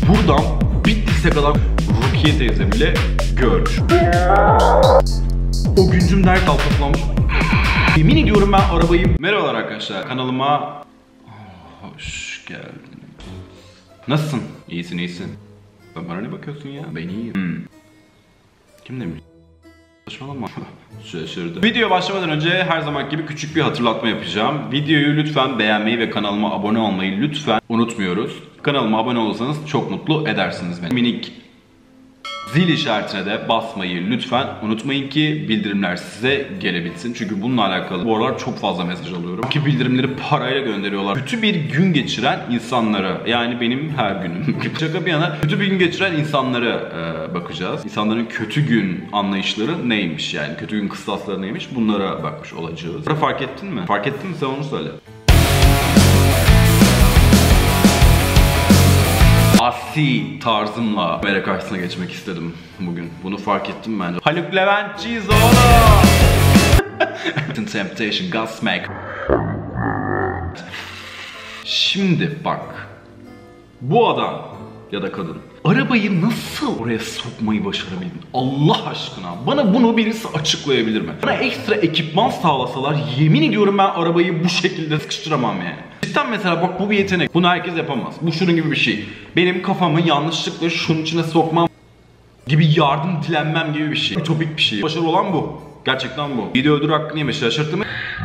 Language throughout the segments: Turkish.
Buradan Bitlis'e kadar Rukiye teyze bile görmüş. O güncüm dert altınlamış. Yemin ediyorum ben arabayı... Merhabalar arkadaşlar, kanalıma hoş geldin. Nasılsın? İyisin, iyisin. Sen bana ne bakıyorsun ya? Ben iyiyim. Kim demiş? Saçmalama. Şaşırdı. Video başlamadan önce her zaman gibi küçük bir hatırlatma yapacağım. Videoyu lütfen beğenmeyi ve kanalıma abone olmayı lütfen unutmuyoruz. Kanalıma abone olursanız çok mutlu edersiniz beni. Minik zil işaretine de basmayı lütfen unutmayın ki bildirimler size gelebilsin. Çünkü bununla alakalı bu aralar çok fazla mesaj alıyorum. Ki bildirimleri parayla gönderiyorlar. Kötü bir gün geçiren insanlara, yani benim her günüm. Şaka bir yana, kötü bir gün geçiren insanlara bakacağız. İnsanların kötü gün anlayışları neymiş, yani kötü gün kıstasları neymiş, bunlara bakmış olacağız. Fark ettin mi? Fark ettin mi, sen onu söyle. Asi tarzımla kamera karşısına geçmek istedim bugün. Bunu fark ettim bence. Haluk Leventçiyiz oğlum. Temptation, Godsmack. Şimdi bak. Bu adam ya da kadın arabayı nasıl oraya sokmayı başarabildin? Allah aşkına bana bunu birisi açıklayabilir mi? Bana ekstra ekipman sağlasalar yemin ediyorum ben arabayı bu şekilde sıkıştıramam yani. Cidden mesela bak, bu bir yetenek. Bunu herkes yapamaz. Bu şunun gibi bir şey. Benim kafamı yanlışlıkla şunun içine sokmam gibi, yardım dilenmem gibi bir şey. Ütopik bir şey. Başarı olan bu. Gerçekten bu. Video ödül hakkını yemiş. Şaşırttı mı?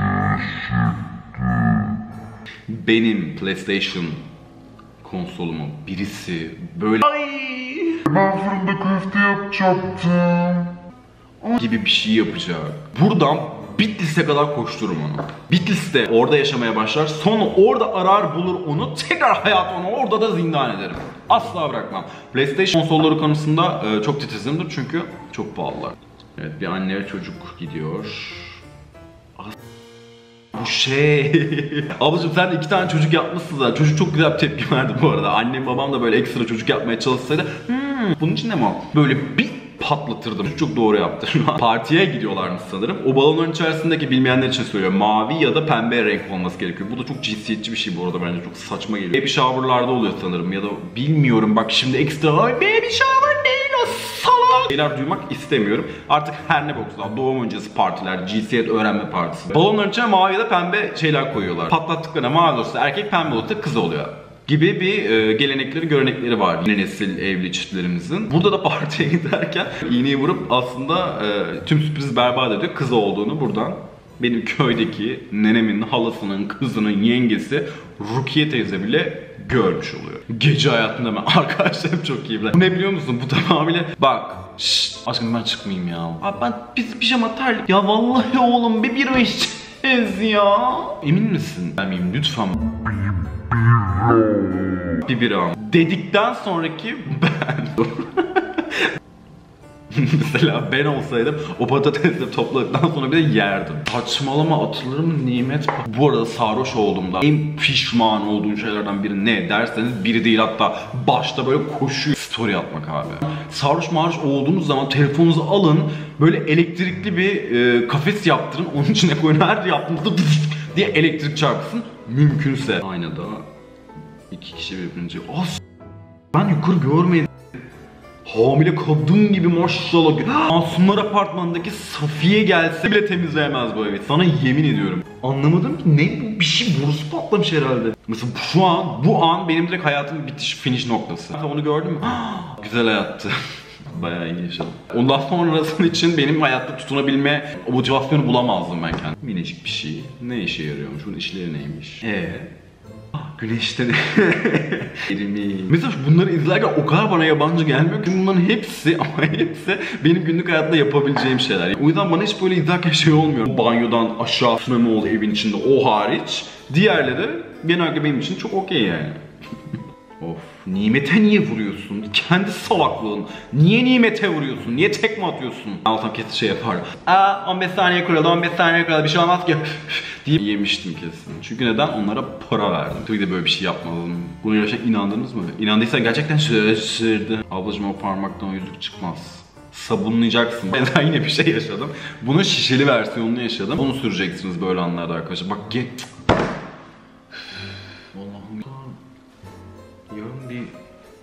Benim PlayStation konsolumu birisi böyle Ben fırında köfte yapacaktım gibi bir şey yapacak. Buradan Bitlis'e kadar koştururum onu. Bitlis'te orada yaşamaya başlar. Sonra orada arar bulur onu. Tekrar hayat onu orada da zindan ederim. Asla bırakmam. PlayStation konsolları konusunda çok titizimdir çünkü çok pahalılar. Evet, bir anne ve çocuk gidiyor. Bu şey. Ablacığım sen de 2 tane çocuk yapmışsın zaten. Çocuk çok güzel bir tepki verdi bu arada. Annem babam da böyle ekstra çocuk yapmaya çalışsaydı bunun için de mi o? Böyle bir patlatırdım. Çok doğru yaptı. Partiye gidiyorlarmış sanırım. O balonların içerisindeki, bilmeyenler için söylüyorum, mavi ya da pembe renk olması gerekiyor. Bu da çok cinsiyetçi bir şey bu arada, bence çok saçma geliyor. Baby shower'larda oluyor sanırım ya da bilmiyorum, bak şimdi ekstra baby shower değil o salak şeyler duymak istemiyorum. Artık her ne boksa doğum öncesi partiler, cinsiyet öğrenme partisi. Balonların içine mavi ya da pembe şeyler koyuyorlar. Patlattıklarına mavi olursa erkek, pembe olursa kız oluyor gibi bir gelenekleri, görenekleri var yeni nesil evli çiftlerimizin. Burada da partiye giderken iğneyi vurup aslında tüm sürprizi berbat ediyor. Kız olduğunu buradan benim köydeki nenemin halasının kızının yengesi Rukiye teyze bile görmüş oluyor. Gece hayatında ben arkadaşlarım çok iyi bilir. Bu ne biliyor musun? Bu tamamıyla bak. Şşt, aşkım ben çıkmayayım ya. Abi ben pijama terlik. Ya vallahi oğlum bir bira içeceğiz ya. Emin misin? Ben miyim? Lütfen. Bir bira dedikten sonraki ben. Mesela ben olsaydım o patatesleri topladıktan sonra bir de yerdim. Saçmalama, atılır mı nimet? Bu arada sarhoş olduğumda en pişman olduğum şeylerden biri ne derseniz, biri değil hatta başta böyle koşuyor story atmak abi. Sarhoş olduğunuz zaman telefonunuzu alın, böyle elektrikli bir kafes yaptırın, onun içine koyun, her yaptığınızda diye elektrik çarpsın mümkünse. Aynada 2 kişi birbirince ben yukarı görmedim. Hamile kadın gibi maşallah. Masumlar Apartmanı'ndaki Safiye gelse bile temizleyemez bu evi. Sana yemin ediyorum. Anlamadım ki ne bu, bir şey borusu patlamış herhalde. Mesela bu an benim direkt hayatımın bitiş, finish noktası. Onu gördün mü? Güzel hayattı. Bayağı iyi yaşadım. Ondan sonrasının için benim hayatta tutunabilme motivasyonu bulamazdım ben kendim. Minicik bir şey. Ne işe yarıyormuş? Bunun işleri neymiş? Güneşte de mesela bunları izlerken o kadar bana yabancı gelmiyor ki bunların hepsi, ama hepsi benim günlük hayatta yapabileceğim şeyler. O yüzden bana hiç böyle izlerken şey olmuyor. Banyodan aşağı sürme oldu evin içinde, o hariç. Diğerleri genelde benim için çok okey yani. Of, nimete niye vuruyorsun? Kendi salaklığın. Niye nimete vuruyorsun? Niye tekme atıyorsun? Altan kesin şey yapar. 15 saniye kuralı, 15 saniye kuralı, bir şey olmaz ki diye yemiştim kesin. Çünkü neden? Onlara para verdim. Tabii de böyle bir şey yapmadım. Buna gerçekten inandınız mı? İnandıysan gerçekten şaşırdı. Ablacığım o parmaktan o yüzük çıkmaz. Sabunlayacaksın. Ben yine bir şey yaşadım. Bunun şişeli versiyonunu yaşadım. Onu süreceksiniz böyle anlarda arkadaşlar. Bak gel. Allah'ım. Yarın bir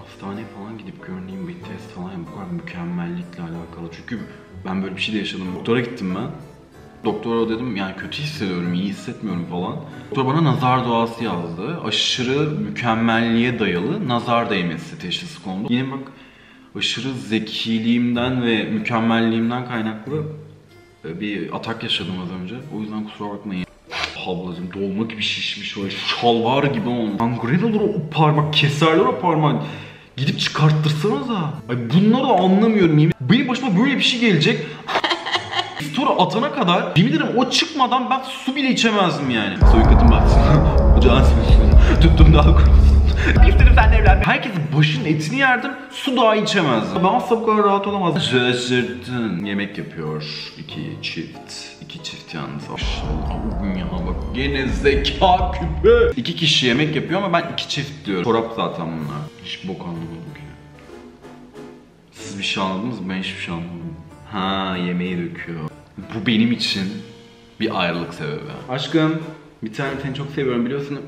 hastaneye falan gidip görüneyim, bir test falan, bu kadar mükemmellikle alakalı. Çünkü ben böyle bir şey de yaşadım. Doktora gittim ben. Doktora dedim yani kötü hissediyorum, iyi hissetmiyorum falan. Doktor bana nazar duası yazdı. Aşırı mükemmelliğe dayalı nazar değmesi teşhisi kondu. Yine bak aşırı zekiliğimden ve mükemmelliğimden kaynaklı bir atak yaşadım az önce. O yüzden kusura bakmayın. Ablacım dolma gibi şişmiş, öyle şalvar gibi olmuş. Gangren olur o parmak, keserler o parmak. Gidip çıkarttırsanıza. Ay bunları da anlamıyorum. Benim başıma böyle bir şey gelecek. Sonra atana kadar yemin ederim o çıkmadan ben su bile içemezdim yani. Soykatım batsın. Ocağın sıvışsın. Tuttum daha kurusun. İstedim seninle evlenme. Herkesin başının etini yerdim. Su daha içemezdim. Ben asla bu kadar rahat olamazdım. Şaşırttın. Yemek yapıyor. İki çift yalnız. Maşallah bugün ya bak gene zeka küpü. 2 kişi yemek yapıyor ama ben 2 çift diyorum. Çorap zaten bunlar. Hiç bok anlamadım ki. Siz bir şey anladınız mı? Ben hiçbir şey anlamadım. Ha yemeği döküyor. Bu benim için bir ayrılık sebebi. Aşkım bir tane seni çok seviyorum biliyorsun.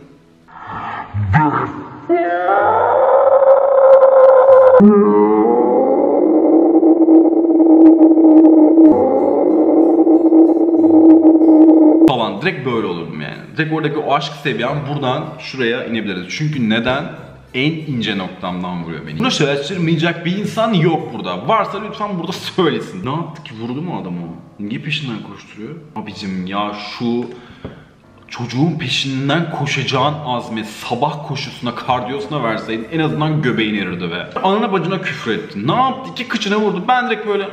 Falan direkt böyle olurdum yani. Direkt oradaki o aşk seviyem buradan şuraya inebiliriz. Çünkü neden? En ince noktamdan vuruyor beni. Bunu şaşırmayacak bir insan yok burada. Varsa lütfen burada söylesin. Ne yaptı ki? Vurdu mu adamı? Niye peşinden koşturuyor? Abicim ya şu çocuğun peşinden koşacağın azmi sabah koşusuna, kardiyosuna verseydin en azından göbeğin erirdi be. Anana bacına küfür etti. Ne yaptı? 2 kıçına vurdu. Ben direkt böyle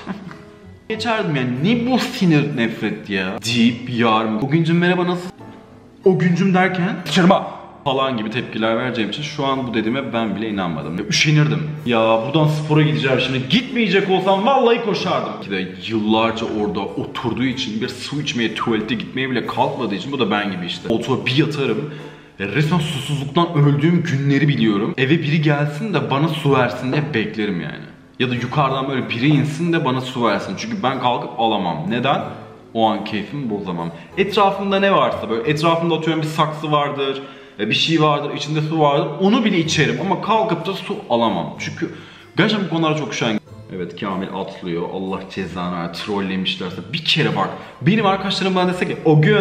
geçerdim yani. Ne bu sinir nefret ya? Deyip yarım. O güncüm merhaba nasıl? O güncüm derken dışarıma falan gibi tepkiler vereceğim için şu an bu dediğime ben bile inanmadım. Ya, üşenirdim. Ya buradan spora gideceğim şimdi. Gitmeyecek olsam vallahi koşardım. Ki de yıllarca orada oturduğu için bir su içmeye, tuvalete gitmeye bile kalkmadığı için bu da ben gibi işte. Koltuğa bir yatarım. Resmen susuzluktan öldüğüm günleri biliyorum. Eve biri gelsin de bana su versin diye beklerim yani. Ya da yukarıdan böyle biri insin de bana su versin. Çünkü ben kalkıp alamam. Neden? O an keyfimi bozamam. Etrafımda ne varsa böyle etrafımda atıyorum bir saksı vardır. Bir şey vardır, içinde su vardır. Onu bile içerim ama kalkıp da su alamam. Çünkü gerçekten bu konulara çok üşengeçim. Evet Kamil atlıyor. Allah cezanı ver. Trollemişlerse bir kere bak. Benim arkadaşlarım bana dese ki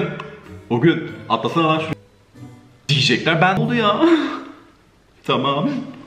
o gün atlasana lan şuraya diyecekler. Ben oldu ya. Tamam.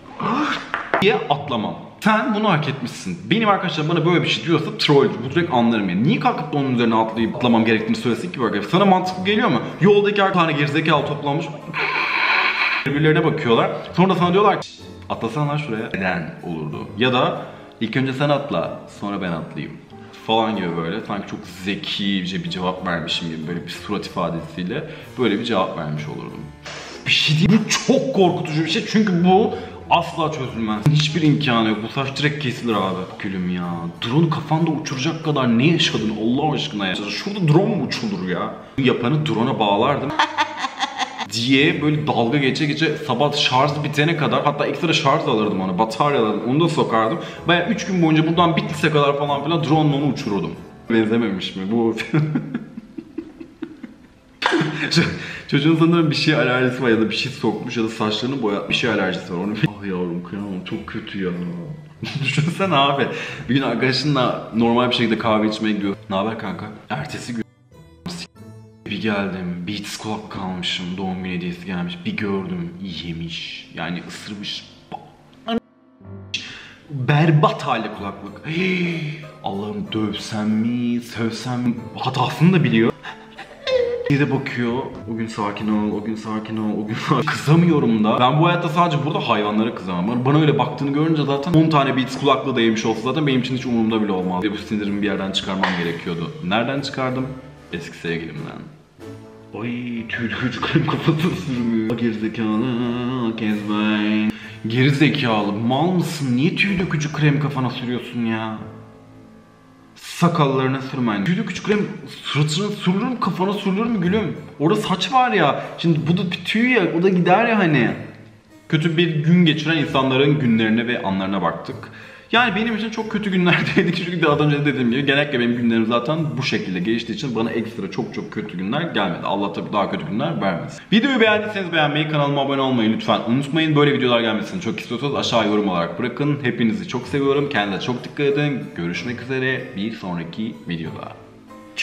diye atlamam. Sen bunu hak etmişsin. Benim arkadaşlarım bana böyle bir şey diyorsa troll. Bu direkt anlarım yani. Niye kalkıp da onun üzerine atlayıp atlamam gerektiğini söylesin ki böyle? Sana mantıklı geliyor mu? Yoldaki her tane gerizekalı toplanmış. Birbirlerine bakıyorlar. Sonra da sana diyorlar ki atlasana lan şuraya. Neden olurdu? Ya da ilk önce sen atla, sonra ben atlayayım. Falan gibi böyle. Sanki çok zekice bir cevap vermişim gibi böyle bir surat ifadesiyle böyle bir cevap vermiş olurdum. Bir şey değil. Bu çok korkutucu bir şey çünkü bu asla çözülmez. Hiçbir imkanı yok. Bu saç direkt kesilir abi. Gülüm ya. Drone'u kafanda uçuracak kadar ne yaşadın Allah aşkına ya? Şurada drone mu uçulur ya? Yapanı drone'a bağlardım. diye böyle dalga geçe sabah şarj bitene kadar hatta ekstra şarj alırdım ona, batarya alırdım, onu da sokardım. Bayağı 3 gün boyunca buradan Bitlis'e kadar falan filan drone'la onu uçururdum. Benzememiş mi bu? Çocuğun sanırım bir şey alerjisi var ya da bir şey sokmuş ya da saçlarını boyatmış, bir şey alerjisi var. Onu ah yavrum kıyamam çok kötü ya. Düşünsene abi. Bir gün arkadaşınla normal bir şekilde kahve içmeye gidiyor. Ne haber kanka? Ertesi gün bir geldim, Beats kulak kalmışım, doğum günü hediyesi gelmiş, bir gördüm, yemiş, yani ısırmış, berbat halde kulaklık. Allah'ım dövsem mi, sövsem mi, hatasını da biliyor. Bir de bakıyor, o gün sakin ol, o gün sakin ol, o gün sakin ol. Kızamıyorum da. Ben bu hayatta sadece burada hayvanlara kızamam. Bana öyle baktığını görünce zaten 10 tane Beats kulaklığı da yemiş olsa zaten benim için hiç umurumda bile olmaz. Ve bu sinirimi bir yerden çıkarmam gerekiyordu. Nereden çıkardım? Eski sevgilimden. Ay tüylü çocuklarım kafası ısırmıyor. Gerizekalı Kezban. Gerizekalı mal mısın? Niye tüy dökücü krem kafana sürüyorsun ya? Sakallarına sürmen. Tüy dökücü krem suratına sürülür mü? Kafana sürülür mü gülüm? Orada saç var ya. Şimdi bu da bir tüy ya. O da gider ya hani. Kötü bir gün geçiren insanların günlerine ve anlarına baktık. Yani benim için çok kötü günlerdeydi çünkü daha önce de dediğim gibi genellikle benim günlerim zaten bu şekilde geçtiği için bana ekstra çok kötü günler gelmedi. Allah tabii daha kötü günler vermesin. Videoyu beğendiyseniz beğenmeyi, kanalıma abone olmayı lütfen unutmayın. Böyle videolar gelmesini çok istiyorsanız aşağı yorum olarak bırakın. Hepinizi çok seviyorum. Kendinize çok dikkat edin. Görüşmek üzere bir sonraki videoda.